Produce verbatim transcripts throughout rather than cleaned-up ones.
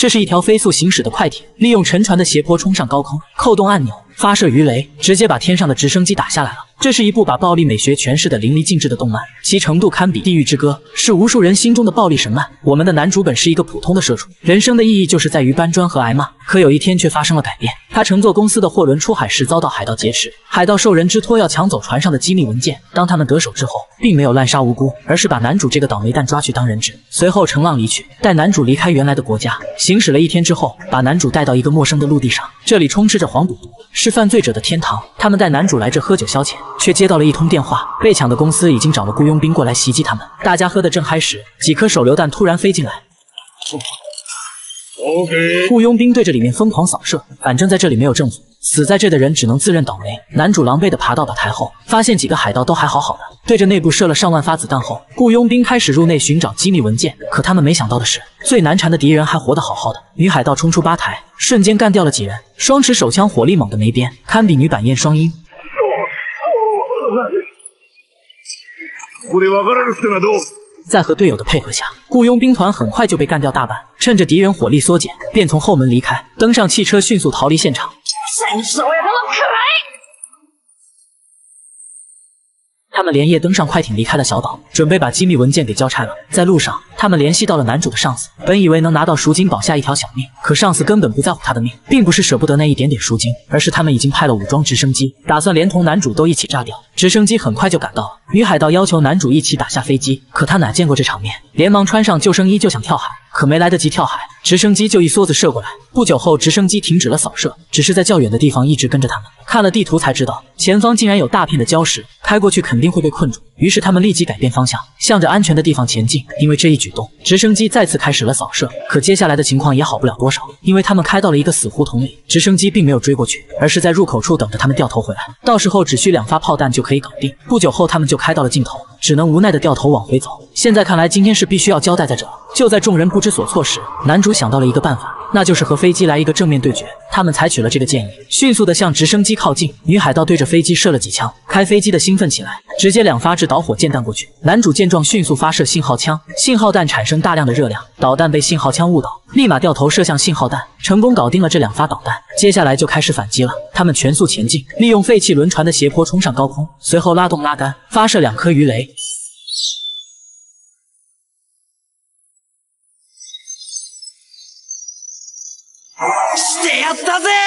这是一条飞速行驶的快艇，利用沉船的斜坡冲上高空，扣动按钮。 发射鱼雷，直接把天上的直升机打下来了。这是一部把暴力美学诠释的淋漓尽致的动漫，其程度堪比《地狱之歌》，是无数人心中的暴力神漫。我们的男主本是一个普通的社畜，人生的意义就是在于搬砖和挨骂。可有一天却发生了改变，他乘坐公司的货轮出海时遭到海盗劫持，海盗受人之托要抢走船上的机密文件。当他们得手之后，并没有滥杀无辜，而是把男主这个倒霉蛋抓去当人质，随后乘浪离去，带男主离开原来的国家。行驶了一天之后，把男主带到一个陌生的陆地上，这里充斥着黄赌毒。 是犯罪者的天堂。他们带男主来这喝酒消遣，却接到了一通电话，被抢的公司已经找了雇佣兵过来袭击他们。大家喝得正嗨时，几颗手榴弹突然飞进来。Okay. 雇佣兵对着里面疯狂扫射，反正在这里没有政府，死在这的人只能自认倒霉。男主狼狈地爬到吧台后，发现几个海盗都还好好的，对着内部射了上万发子弹后，雇佣兵开始入内寻找机密文件。可他们没想到的是，最难缠的敌人还活得好好的。女海盗冲出吧台，瞬间干掉了几人，双持手枪，火力猛的没边，堪比女版燕双鹰。 在和队友的配合下，雇佣兵团很快就被干掉大半。趁着敌人火力缩减，便从后门离开，登上汽车迅速逃离现场。他们连夜登上快艇，离开了小岛，准备把机密文件给交差了。在路上，他们联系到了男主的上司，本以为能拿到赎金保下一条小命，可上司根本不在乎他的命，并不是舍不得那一点点赎金，而是他们已经派了武装直升机，打算连同男主都一起炸掉。直升机很快就赶到了，女海盗要求男主一起打下飞机，可他哪见过这场面，连忙穿上救生衣就想跳海。 可没来得及跳海，直升机就一梭子射过来。不久后，直升机停止了扫射，只是在较远的地方一直跟着他们。看了地图才知道，前方竟然有大片的礁石，开过去肯定会被困住。于是他们立即改变方向，向着安全的地方前进。因为这一举动，直升机再次开始了扫射。可接下来的情况也好不了多少，因为他们开到了一个死胡同里，直升机并没有追过去，而是在入口处等着他们掉头回来。到时候只需两发炮弹就可以搞定。不久后，他们就开到了尽头。 只能无奈的掉头往回走。现在看来，今天是必须要交代在这。就在众人不知所措时，男主想到了一个办法，那就是和飞机来一个正面对决。他们采取了这个建议，迅速的向直升机靠近。女海盗对着飞机射了几枪，开飞机的兴奋起来，直接两发制导火箭弹过去。男主见状，迅速发射信号枪，信号弹产生大量的热量，导弹被信号枪误导，立马掉头射向信号弹，成功搞定了这两发导弹。接下来就开始反击了。他们全速前进，利用废弃轮船的斜坡冲上高空，随后拉动拉杆，发射两颗鱼雷。 してやったぜ！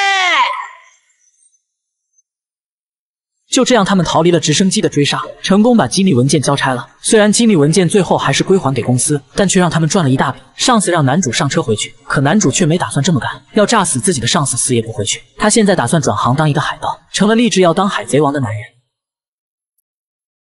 就这样，他们逃离了直升机的追杀，成功把机密文件交差了。虽然机密文件最后还是归还给公司，但却让他们赚了一大笔。上司让男主上车回去，可男主却没打算这么干，要炸死自己的上司，死也不回去。他现在打算转行当一个海盗，成了立志要当海贼王的男人。